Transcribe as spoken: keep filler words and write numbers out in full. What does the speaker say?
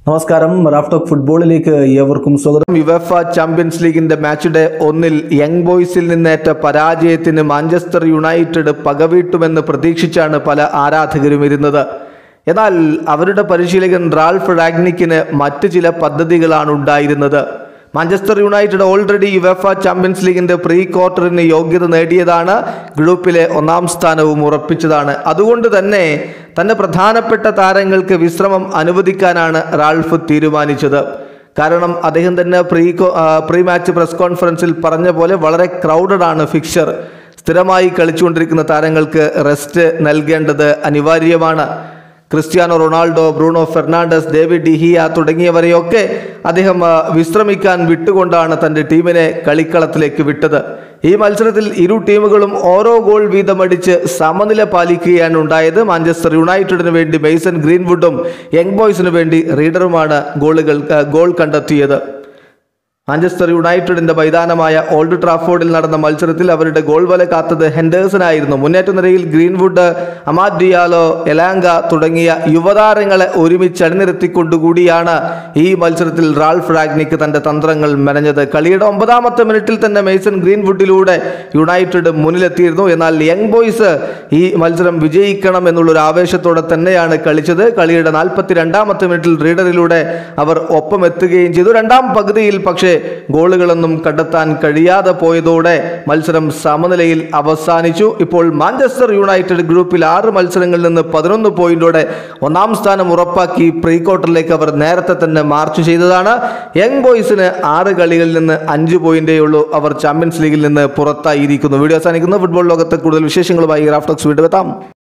നമസ്കാരം, Raf talk ഫുട്ബോളിലേക്ക് ഏവർക്കും സ്വാഗതം. യുവേഫ ചാമ്പ്യൻസ് ലീഗിന്റെ മാച്ച് ഡേ ഒന്നിൽ യങ് ബോയ്സിൽ നിന്നേറ്റ പരാജയത്തിന് മാഞ്ചസ്റ്റർ യുണൈറ്റഡ് പകവീട്ടുമെന്ന് പ്രതീക്ഷിച്ചാണ് പല ആരാധകരും ഇരുന്നത്. എന്നാൽ അവരുടെ പരിശീലകൻ റാൽഫ് റാഗ്നിക്കിന് മറ്റ് ചില പദ്ധതികളാണ് ഉണ്ടായിരുന്നത്. Manchester United already UEFA champions ലീഗിന്റെ പ്രീ ക്വാർട്ടറിന് യോഗ്യത നേടിയതാണ്, ഗ്രൂപ്പിലെ ഒന്നാം സ്ഥാനവും ഉറപ്പിച്ചതാണ്. അതുകൊണ്ട് തന്നെ തന്റെ പ്രധാനപ്പെട്ട താരങ്ങൾക്ക് വിശ്രമം അനുവദിക്കാനാണ് റാൽഫ് തീരുമാനിച്ചത്. കാരണം അദ്ദേഹം തന്നെ പ്രീ പ്രീ മാച്ച് പ്രസ് കോൺഫറൻസിൽ പറഞ്ഞ പോലെ വളരെ ക്രൗഡഡ് ആണ് ഫിക്ചർ. സ്ഥിരമായി കളിച്ചുകൊണ്ടിരിക്കുന്ന താരങ്ങൾക്ക് റെസ്റ്റ് നൽകേണ്ടത് അനിവാര്യമാണ്. Cristiano Ronaldo, Bruno Fernandes, David De തുടങ്ങിയവരെയൊക്കെ അദ്ദേഹം വിശ്രമിക്കാൻ വിട്ടുകൊണ്ടാണ് തൻ്റെ ടീമിനെ കളിക്കളത്തിലേക്ക് വിട്ടത്. ഈ മത്സരത്തിൽ ഇരു ടീമുകളും ഓരോ ഗോൾ വീതമടിച്ച് സമനില പാലിക്കുകയാണ് ഉണ്ടായത്. മാഞ്ചസ്റ്റർ യുണൈറ്റഡിന് വേണ്ടി മെയ്സൺ ഗ്രീൻവുഡും യങ് ബോയ്സിന് വേണ്ടി റീഡറുമാണ് ഗോളുകൾ ഗോൾ കണ്ടെത്തിയത്. മാഞ്ചസ്റ്റർ യുണൈറ്റഡിന്റെ മൈതാനമായ ഓൾഡ് ട്രാഫോർഡിൽ നടന്ന മത്സരത്തിൽ അവരുടെ ഗോൾ വല കാത്തത് ഹെൻഡേഴ്സൺ ആയിരുന്നു. മുന്നേറ്റ നിരയിൽ ഗ്രീൻവുഡ്, അമാദ് ഡിയാലോ, എലാങ്ക തുടങ്ങിയ യുവതാരങ്ങളെ ഒരുമിച്ച് അണിനിരത്തിക്കൊണ്ടുകൂടിയാണ് ഈ മത്സരത്തിൽ റാൽഫ് റാഗ്നിക്ക് തന്റെ തന്ത്രങ്ങൾ മെനഞ്ഞത്. കളിയുടെ ഒമ്പതാമത്തെ മിനിറ്റിൽ തന്നെ മെയ്സൺ ഗ്രീൻവുഡിലൂടെ യുണൈറ്റഡ് മുന്നിലെത്തിയിരുന്നു. എന്നാൽ യങ് ബോയ്സ് ഈ മത്സരം വിജയിക്കണം എന്നുള്ളൊരു ആവേശത്തോടെ തന്നെയാണ് കളിച്ചത്. കളിയുടെ നാൽപ്പത്തി രണ്ടാമത്തെ മിനിറ്റിൽ റീഡറിലൂടെ അവർ ഒപ്പം എത്തുകയും ചെയ്തു. രണ്ടാം പകുതിയിൽ പക്ഷേ ഗോളുകളൊന്നും കണ്ടെത്താൻ കഴിയാതെ പോയതോടെ മത്സരം സമനിലയിൽ അവസാനിച്ചു. ഇപ്പോൾ മാഞ്ചസ്റ്റർ യുണൈറ്റഡ് ഗ്രൂപ്പിൽ ആറ് മത്സരങ്ങളിൽ നിന്ന് പതിനൊന്ന് പോയിന്റോടെ ഒന്നാം സ്ഥാനം ഉറപ്പാക്കി പ്രീ ക്വാർട്ടറിലേക്ക് അവർ നേരത്തെ തന്നെ മാർച്ച് ചെയ്തതാണ്. യങ് ബോയ്സിന് ആറ് കളികളിൽ നിന്ന് അഞ്ച് പോയിന്റേ ഉള്ളൂ. അവർ ചാമ്പ്യൻസ് ലീഗിൽ നിന്ന് പുറത്തായിരിക്കുന്നു. വീഡിയോ അവസാനിക്കുന്നു. ഫുട്ബോൾ ലോകത്തെ കൂടുതൽ വിശേഷങ്ങളുമായി റാഫ് ടോക്സ് വീണ്ടും എത്താം.